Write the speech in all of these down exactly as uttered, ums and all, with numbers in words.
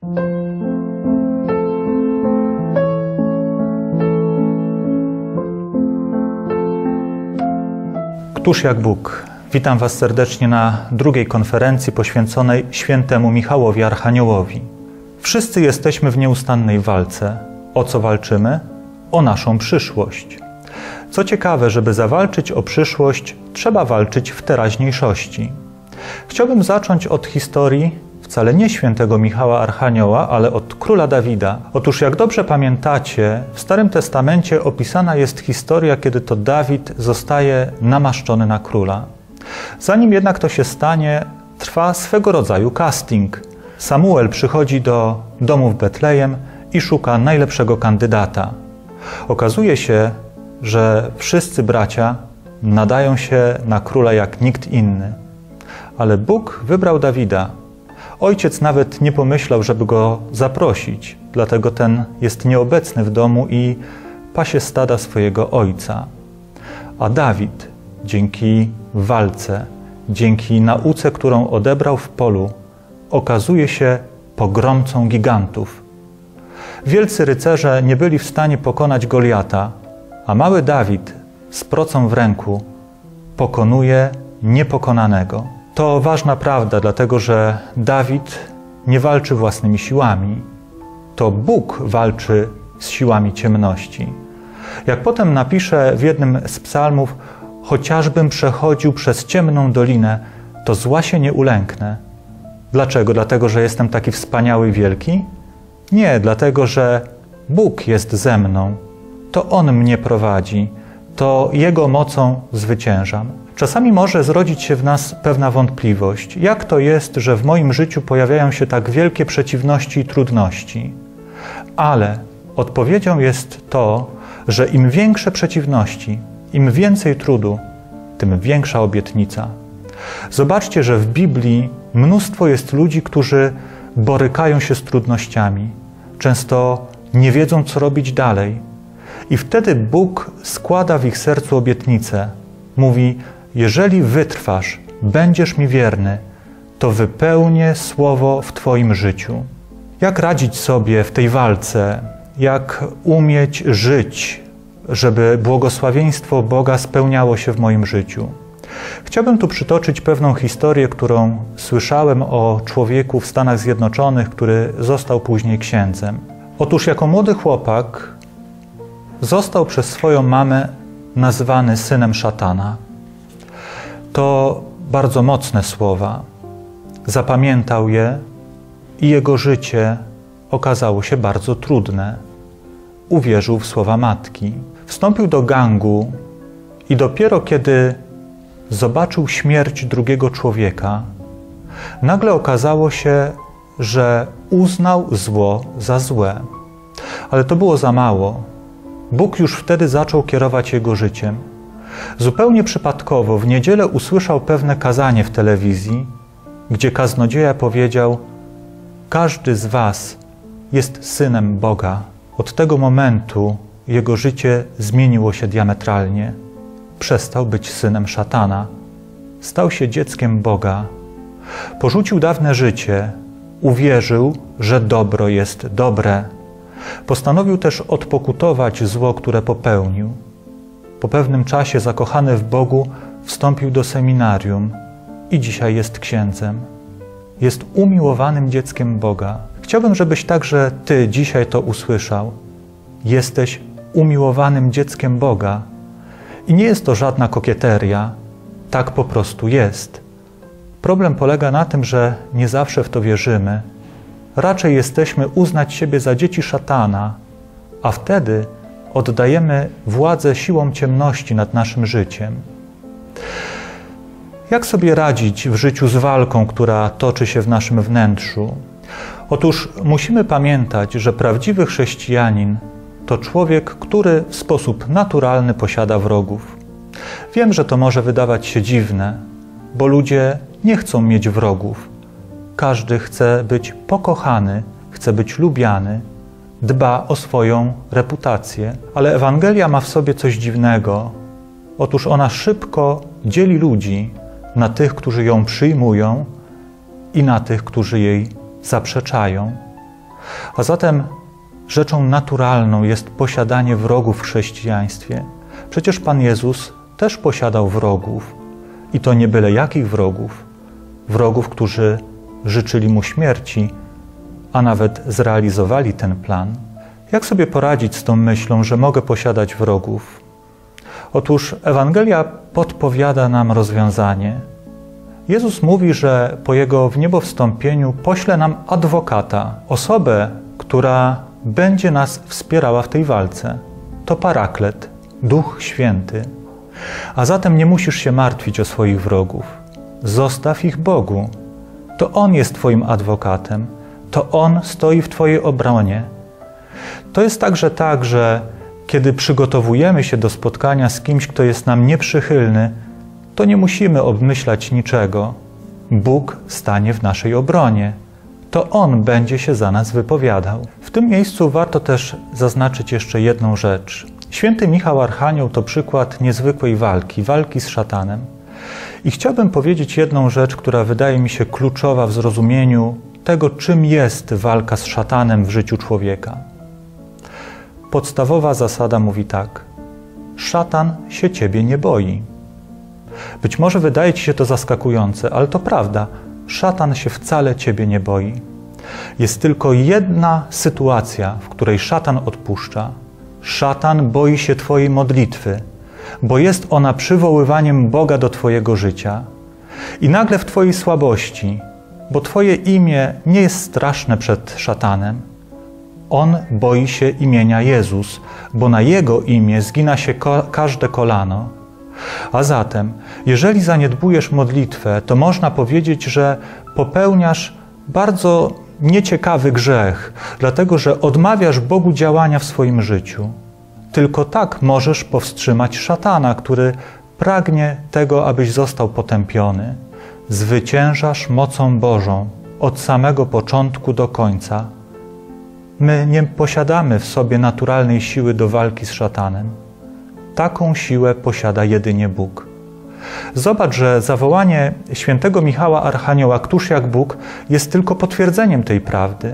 Któż jak Bóg? Witam Was serdecznie na drugiej konferencji poświęconej świętemu Michałowi Archaniołowi. Wszyscy jesteśmy w nieustannej walce. O co walczymy? O naszą przyszłość. Co ciekawe, żeby zawalczyć o przyszłość, trzeba walczyć w teraźniejszości. Chciałbym zacząć od historii wcale nie świętego Michała Archanioła, ale od króla Dawida. Otóż jak dobrze pamiętacie, w Starym Testamencie opisana jest historia, kiedy to Dawid zostaje namaszczony na króla. Zanim jednak to się stanie, trwa swego rodzaju casting. Samuel przychodzi do domu w Betlejem i szuka najlepszego kandydata. Okazuje się, że wszyscy bracia nadają się na króla jak nikt inny. Ale Bóg wybrał Dawida. Ojciec nawet nie pomyślał, żeby go zaprosić, dlatego ten jest nieobecny w domu i pasie stada swojego ojca. A Dawid, dzięki walce, dzięki nauce, którą odebrał w polu, okazuje się pogromcą gigantów. Wielcy rycerze nie byli w stanie pokonać Goliata, a mały Dawid z procą w ręku pokonuje niepokonanego. To ważna prawda, dlatego że Dawid nie walczy własnymi siłami. To Bóg walczy z siłami ciemności. Jak potem napisze w jednym z psalmów, chociażbym przechodził przez ciemną dolinę, to zła się nie ulęknę. Dlaczego? Dlatego, że jestem taki wspaniały i wielki? Nie, dlatego, że Bóg jest ze mną. To On mnie prowadzi. To Jego mocą zwyciężam. Czasami może zrodzić się w nas pewna wątpliwość. Jak to jest, że w moim życiu pojawiają się tak wielkie przeciwności i trudności? Ale odpowiedzią jest to, że im większe przeciwności, im więcej trudu, tym większa obietnica. Zobaczcie, że w Biblii mnóstwo jest ludzi, którzy borykają się z trudnościami. Często nie wiedzą, co robić dalej. I wtedy Bóg składa w ich sercu obietnicę. Mówi, jeżeli wytrwasz, będziesz mi wierny, to wypełnię słowo w Twoim życiu. Jak radzić sobie w tej walce? Jak umieć żyć, żeby błogosławieństwo Boga spełniało się w moim życiu? Chciałbym tu przytoczyć pewną historię, którą słyszałem o człowieku w Stanach Zjednoczonych, który został później księdzem. Otóż jako młody chłopak został przez swoją mamę nazwany synem szatana. To bardzo mocne słowa. Zapamiętał je i jego życie okazało się bardzo trudne. Uwierzył w słowa matki. Wstąpił do gangu i dopiero kiedy zobaczył śmierć drugiego człowieka, nagle okazało się, że uznał zło za złe. Ale to było za mało. Bóg już wtedy zaczął kierować jego życiem. Zupełnie przypadkowo w niedzielę usłyszał pewne kazanie w telewizji, gdzie kaznodzieja powiedział: każdy z was jest synem Boga. Od tego momentu jego życie zmieniło się diametralnie. Przestał być synem szatana. Stał się dzieckiem Boga. Porzucił dawne życie. Uwierzył, że dobro jest dobre. Postanowił też odpokutować zło, które popełnił. Po pewnym czasie, zakochany w Bogu, wstąpił do seminarium i dzisiaj jest księdzem. Jest umiłowanym dzieckiem Boga. Chciałbym, żebyś także Ty dzisiaj to usłyszał. Jesteś umiłowanym dzieckiem Boga. I nie jest to żadna kokieteria. Tak po prostu jest. Problem polega na tym, że nie zawsze w to wierzymy. Raczej jesteśmy uznać siebie za dzieci szatana, a wtedy oddajemy władzę siłom ciemności nad naszym życiem. Jak sobie radzić w życiu z walką, która toczy się w naszym wnętrzu? Otóż musimy pamiętać, że prawdziwy chrześcijanin to człowiek, który w sposób naturalny posiada wrogów. Wiem, że to może wydawać się dziwne, bo ludzie nie chcą mieć wrogów. Każdy chce być pokochany, chce być lubiany, dba o swoją reputację. Ale Ewangelia ma w sobie coś dziwnego. Otóż ona szybko dzieli ludzi na tych, którzy ją przyjmują i na tych, którzy jej zaprzeczają. A zatem rzeczą naturalną jest posiadanie wrogów w chrześcijaństwie. Przecież Pan Jezus też posiadał wrogów. I to nie byle jakich wrogów. Wrogów, którzy życzyli Mu śmierci, a nawet zrealizowali ten plan. Jak sobie poradzić z tą myślą, że mogę posiadać wrogów? Otóż Ewangelia podpowiada nam rozwiązanie. Jezus mówi, że po Jego wniebowstąpieniu pośle nam adwokata, osobę, która będzie nas wspierała w tej walce. To Paraklet, Duch Święty. A zatem nie musisz się martwić o swoich wrogów. Zostaw ich Bogu. To On jest Twoim adwokatem. To On stoi w Twojej obronie. To jest także tak, że kiedy przygotowujemy się do spotkania z kimś, kto jest nam nieprzychylny, to nie musimy obmyślać niczego. Bóg stanie w naszej obronie. To On będzie się za nas wypowiadał. W tym miejscu warto też zaznaczyć jeszcze jedną rzecz. Święty Michał Archanioł to przykład niezwykłej walki, walki z szatanem. I chciałbym powiedzieć jedną rzecz, która wydaje mi się kluczowa w zrozumieniu tego, czym jest walka z szatanem w życiu człowieka. Podstawowa zasada mówi tak: szatan się Ciebie nie boi. Być może wydaje Ci się to zaskakujące, ale to prawda. Szatan się wcale Ciebie nie boi. Jest tylko jedna sytuacja, w której szatan odpuszcza. Szatan boi się Twojej modlitwy, bo jest ona przywoływaniem Boga do Twojego życia. I nagle w Twojej słabości, bo Twoje imię nie jest straszne przed szatanem, on boi się imienia Jezus, bo na Jego imię zgina się ko- każde kolano. A zatem, jeżeli zaniedbujesz modlitwę, to można powiedzieć, że popełniasz bardzo nieciekawy grzech, dlatego że odmawiasz Bogu działania w swoim życiu. Tylko tak możesz powstrzymać szatana, który pragnie tego, abyś został potępiony. Zwyciężasz mocą Bożą od samego początku do końca. My nie posiadamy w sobie naturalnej siły do walki z szatanem. Taką siłę posiada jedynie Bóg. Zobacz, że zawołanie świętego Michała Archanioła, któż jak Bóg, jest tylko potwierdzeniem tej prawdy.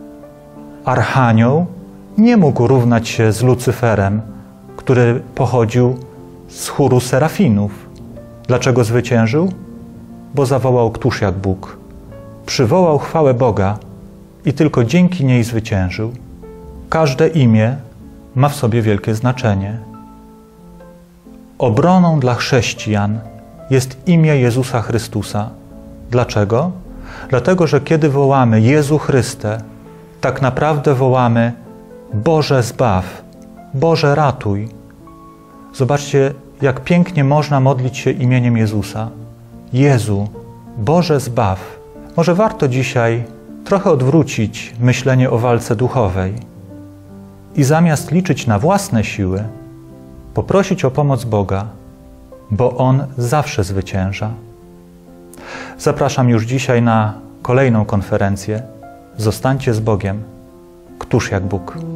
Archanioł nie mógł równać się z Lucyferem, który pochodził z chóru serafinów. Dlaczego zwyciężył? Bo zawołał któż jak Bóg. Przywołał chwałę Boga i tylko dzięki niej zwyciężył. Każde imię ma w sobie wielkie znaczenie. Obroną dla chrześcijan jest imię Jezusa Chrystusa. Dlaczego? Dlatego, że kiedy wołamy Jezu Chryste, tak naprawdę wołamy Boże zbaw, Boże ratuj. Zobaczcie, jak pięknie można modlić się imieniem Jezusa. Jezu, Boże zbaw. Może warto dzisiaj trochę odwrócić myślenie o walce duchowej i zamiast liczyć na własne siły, poprosić o pomoc Boga, bo On zawsze zwycięża. Zapraszam już dzisiaj na kolejną konferencję. Zostańcie z Bogiem. Któż jak Bóg.